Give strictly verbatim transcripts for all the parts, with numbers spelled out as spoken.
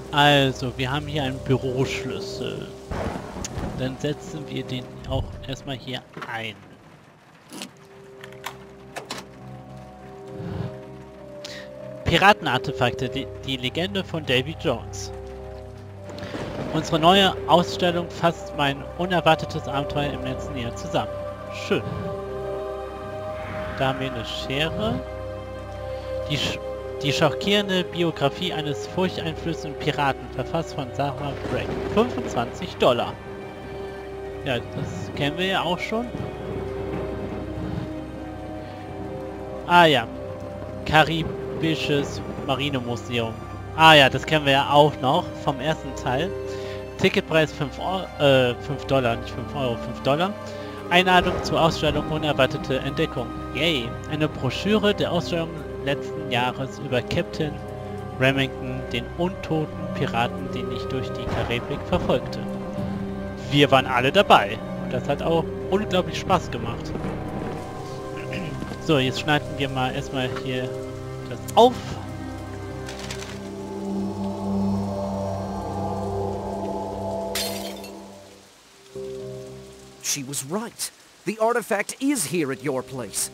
Also, wir haben hier einen Büroschlüssel. Dann setzen wir den auch erstmal hier ein. Piratenartefakte, die, die Legende von Davy Jones. Unsere neue Ausstellung fasst mein unerwartetes Abenteuer im letzten Jahr zusammen. Schön. Da haben wir eine Schere. Die, sch die schockierende Biografie eines furchteinflößenden Piraten, verfasst von Sarah Bragg. fünfundzwanzig Dollar. Ja, das kennen wir ja auch schon. Ah ja. Karibisches Marinemuseum. Ah ja, das kennen wir ja auch noch vom ersten Teil. Ticketpreis fünf Euro, äh, fünf Dollar, nicht fünf Euro, fünf Dollar. Einladung zur Ausstellung Unerwartete Entdeckung. Yay! Eine Broschüre der Ausstellung letzten Jahres über Captain Remington, den untoten Piraten, den ich durch die Karibik verfolgte. Wir waren alle dabei. Und das hat auch unglaublich Spaß gemacht. So, jetzt schneiden wir mal erstmal hier das auf. She was right. The artifact is here at your place.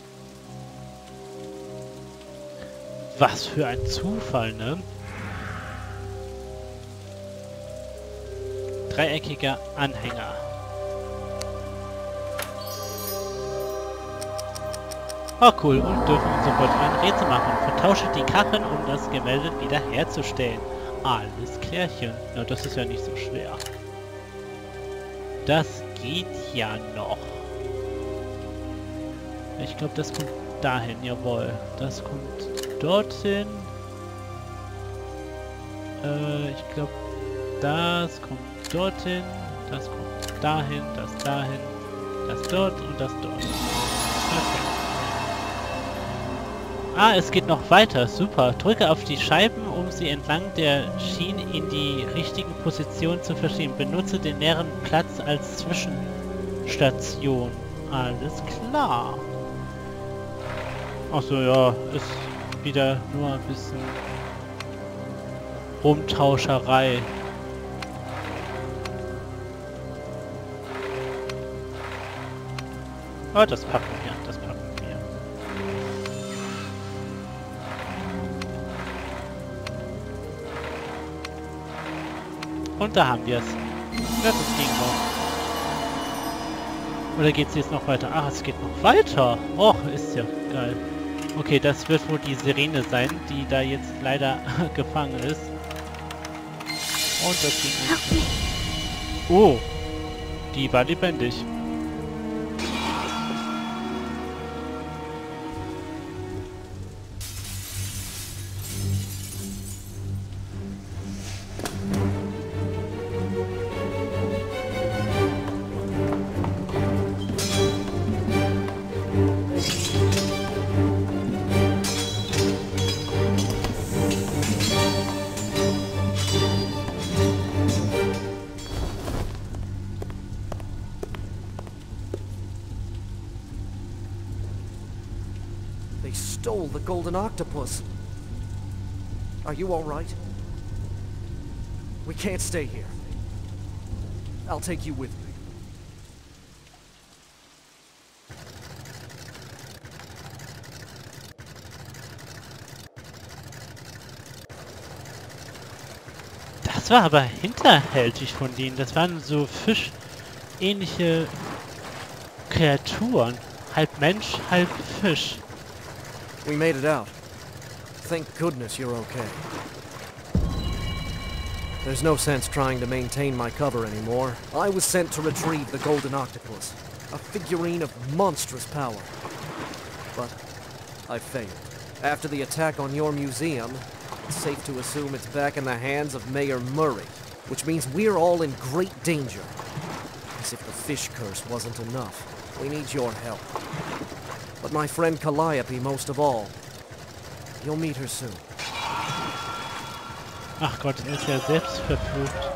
Was für ein Zufall, ne? Dreieckiger Anhänger. Oh cool, und dürfen sofort ein Rätsel machen. Vertausche die Kacheln, um das Gemälde wieder herzustellen. Alles klärchen. Na, das ist ja nicht so schwer. Das geht ja noch. Ich glaube, das kommt dahin, jawohl. Das kommt dorthin. Äh, ich glaube, das kommt dorthin. Das kommt dahin, das dahin, das dort und das dort. Perfekt. Ah, es geht noch weiter. Super. Drücke auf die Scheiben, um sie entlang der Schienen in die richtigen Positionen zu verschieben. Benutze den leeren Platz als Zwischenstation. Alles klar. Achso, ja. Ist wieder nur ein bisschen Rumtauscherei. Oh, das packen wir. Das packen wir. Und da haben wir es. Ja, das ging noch. Oder geht es jetzt noch weiter? Ach, es geht noch weiter. Och, ist ja geil. Okay, das wird wohl die Sirene sein, die da jetzt leider gefangen ist. Und das ging nicht. Oh, die war lebendig. Stole the golden octopus. Are you all right? We can't stay here. I'll take you with me. Das war aber hinterhältig von denen. Das waren so fischähnliche Kreaturen. Halb Mensch, halb Fisch. We made it out. Thank goodness you're okay. There's no sense trying to maintain my cover anymore. I was sent to retrieve the golden octopus, a figurine of monstrous power. But I failed. After the attack on your museum, it's safe to assume it's back in the hands of Mayor Murray, which means we're all in great danger. As if the fish curse wasn't enough. We need your help. But my friend Calliope most of all. You'll meet her soon. Ach Gott, er ist ja selbst verflucht.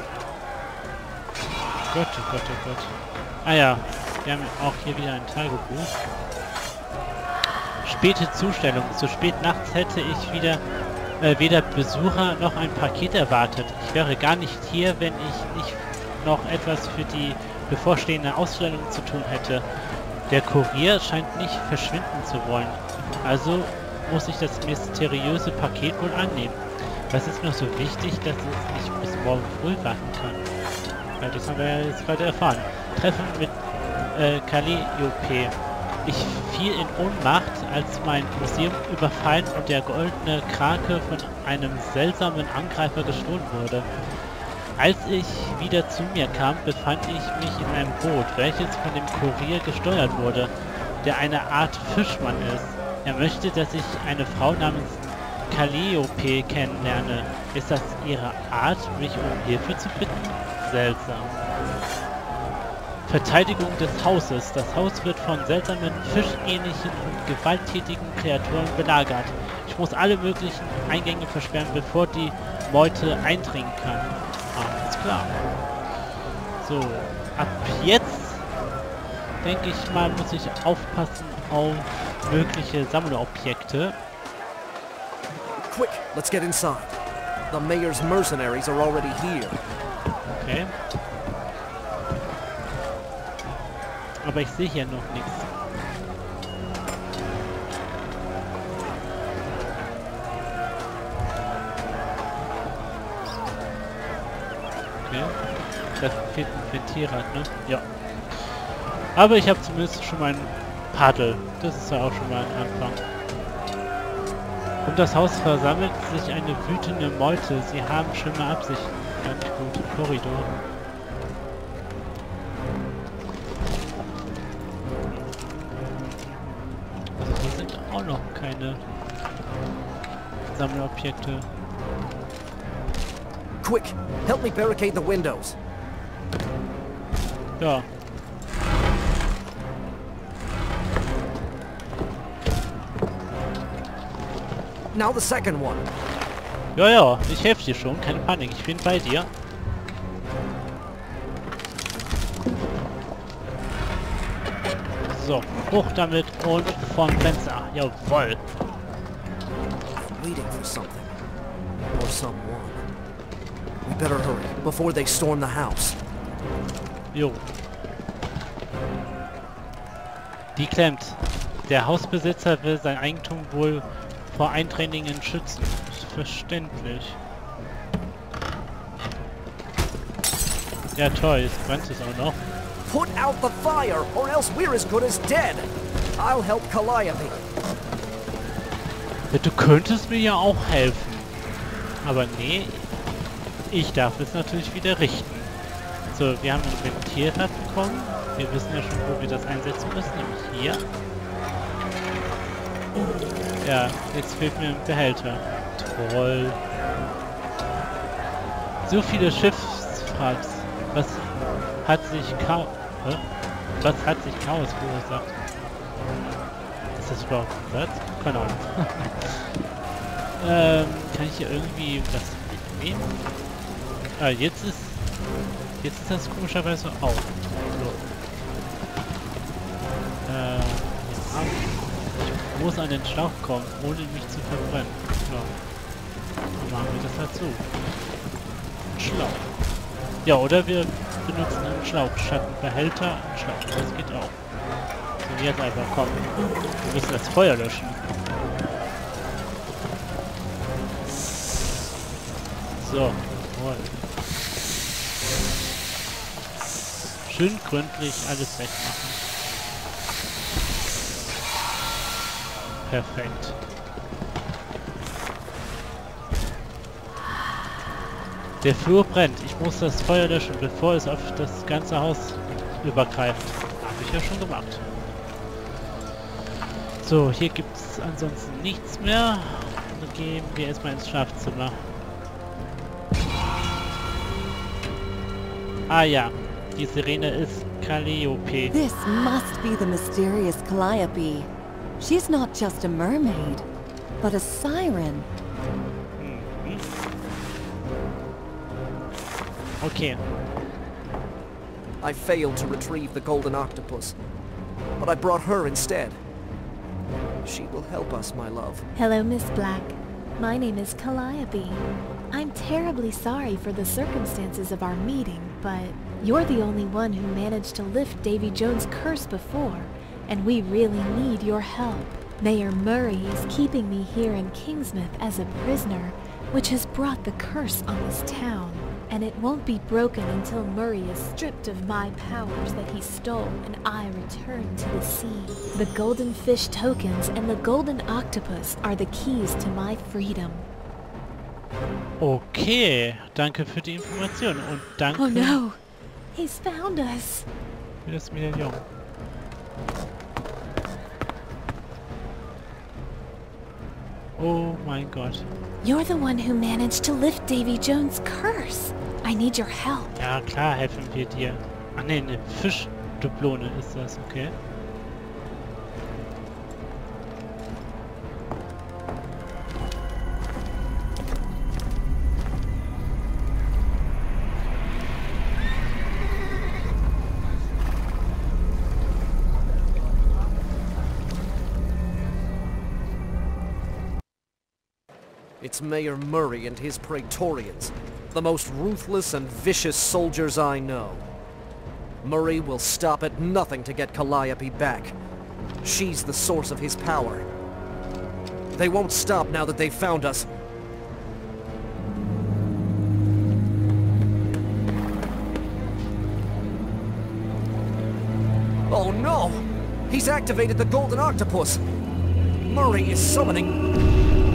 Gott, oh Gott, oh Gott. Ah ja, wir haben auch hier wieder ein Tagebuch. Späte Zustellung. Zu spät nachts hätte ich wieder äh, weder Besucher noch ein Paket erwartet. Ich wäre gar nicht hier, wenn ich nicht noch etwas für die bevorstehende Ausstellung zu tun hätte. Der Kurier scheint nicht verschwinden zu wollen. Also muss ich das mysteriöse Paket wohl annehmen. Was ist noch so wichtig, dass es nicht bis morgen früh warten kann? Ja, das haben wir ja jetzt gerade erfahren. Treffen mit äh, Calliope. Ich fiel in Ohnmacht, als mein Museum überfallen und der goldene Krake von einem seltsamen Angreifer gestohlen wurde. Als ich wieder zu mir kam, befand ich mich in einem Boot, welches von dem Kurier gesteuert wurde, der eine Art Fischmann ist. Er möchte, dass ich eine Frau namens Calliope kennenlerne. Ist das ihre Art, mich um Hilfe zu bitten? Seltsam. Verteidigung des Hauses. Das Haus wird von seltsamen, fischähnlichen und gewalttätigen Kreaturen belagert. Ich muss alle möglichen Eingänge versperren, bevor die Meute eindringen kann. Alles klar. So, ab jetzt, denke ich mal, muss ich aufpassen auf mögliche Sammlerobjekte. Quick, let's get inside. The mayor's mercenaries are already here. Okay. Aber ich sehe hier noch nichts. Okay. Da fehlt ein Ventilrad, ne? Ja. Aber ich habe zumindest schon mein Paddel. Das ist ja auch schon mal ein Anfang. Um das Haus versammelt sich eine wütende Meute. Sie haben schlimme Absichten. Ganz gut. Korridor. Also hier sind auch noch keine Sammelobjekte. Quick, help me barricade the windows. Ja. Now the second one. Ja, ja, ich helfe dir schon. Keine Panik, ich bin bei dir. So, hoch damit und vom Fenster. Jawohl. Waiting for something. Or someone. We better hurry, before they storm the house. Jo. Die klemmt. Der Hausbesitzer will sein Eigentum wohl vor Eindringlingen schützen. Ist verständlich. Ja toll, jetzt brennt es auch noch. Put out the fire, or else we're as good as dead. I'll help Calliope. Ja, du könntest mir ja auch helfen. Aber nee, ich darf es natürlich wieder richten. So, wir haben ein Ventilrad bekommen. Wir wissen ja schon, wo wir das einsetzen müssen, nämlich hier. Ja, jetzt fehlt mir ein Behälter. Toll. So viele Schiffsfahrt. Was hat sich Chaos... Hä? Was hat sich Chaos verursacht? Ist das überhaupt ein Satz? Keine Ahnung. ähm, kann ich hier irgendwie was mitnehmen? Ah, jetzt ist... Jetzt ist das komischerweise auch. So. Äh, ja. Ich muss an den Schlauch kommen, ohne mich zu verbrennen. So. Dann machen wir das halt so. Ein Schlauch. Ja, oder wir benutzen einen Schlauch. Statt einen Behälter, einen Schlauch. Das geht auch. So, jetzt einfach kommen. Wir müssen das Feuer löschen. So, jawohl. Schön gründlich alles wegmachen. Perfekt. Der Flur brennt. Ich muss das Feuer löschen, bevor es auf das ganze Haus übergreift. Habe ich ja schon gemacht. So, hier gibt es ansonsten nichts mehr. Dann gehen wir erstmal ins Schlafzimmer. Ah ja, die Sirene ist Calliope. This must be the mysterious Calliope. She's not just a mermaid, but a siren. Mhm. Okay. I failed to retrieve the golden octopus, but I brought her instead. She will help us, my love. Hello, Miss Black. My name is Calliope. I'm terribly sorry for the circumstances of our meeting, but you're the only one who managed to lift Davy Jones' curse before, and we really need your help. Mayor Murray is keeping me here in Kingsmouth as a prisoner, which has brought the curse on this town. And it won't be broken until Murray is stripped of my powers that he stole and I return to the sea. The golden fish tokens and the golden octopus are the keys to my freedom. Okay, danke für die Information und danke Oh no! He's found us! für das Medaillon. Oh mein Gott. You're the one who managed to lift Davy Jones' curse. I need your help. Ja, klar helfen wir dir. Ach ne, eine Fischdublone ist das, okay. It's Mayor Murray and his Praetorians, the most ruthless and vicious soldiers I know. Murray will stop at nothing to get Calliope back. She's the source of his power. They won't stop now that they've found us. Oh no! He's activated the Golden Octopus! Murray is summoning...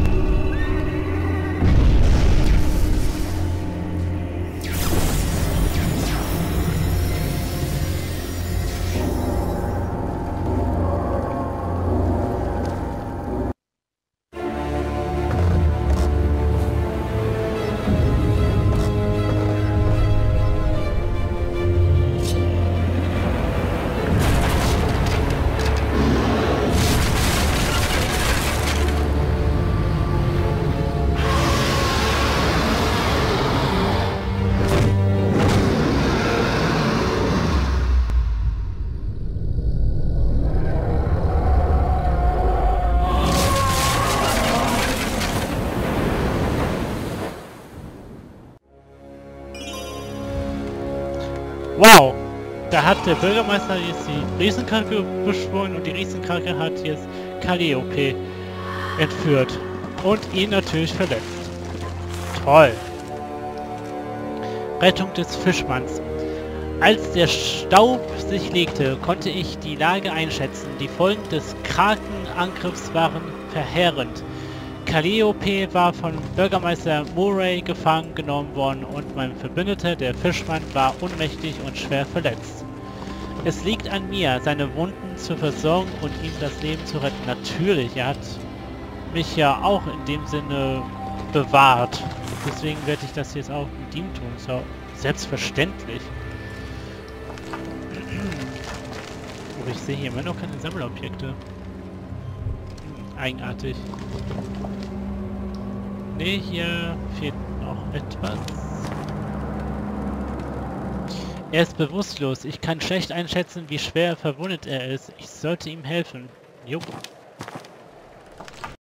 Wow! Da hat der Bürgermeister jetzt die Riesenkrake beschworen und die Riesenkrake hat jetzt Calliope entführt und ihn natürlich verletzt. Toll! Rettung des Fischmanns. Als der Staub sich legte, konnte ich die Lage einschätzen. Die Folgen des Krakenangriffs waren verheerend. Calliope war von Bürgermeister Murray gefangen genommen worden und mein Verbündeter, der Fischmann, war ohnmächtig und schwer verletzt. Es liegt an mir, seine Wunden zu versorgen und ihm das Leben zu retten. Natürlich, er hat mich ja auch in dem Sinne bewahrt. Deswegen werde ich das jetzt auch mit ihm tun. So, selbstverständlich. Aber ich sehe hier immer noch keine Sammelobjekte. Hm, eigenartig. Ne, hier fehlt noch etwas. Er ist bewusstlos. Ich kann schlecht einschätzen, wie schwer verwundet er ist. Ich sollte ihm helfen. Jo.